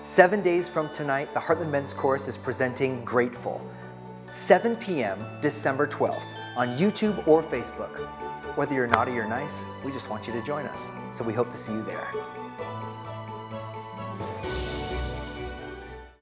7 days from tonight, the Heartland Men's Chorus is presenting Grateful. 7 p.m. December 12th on YouTube or Facebook. Whether you're naughty or nice, we just want you to join us. So we hope to see you there.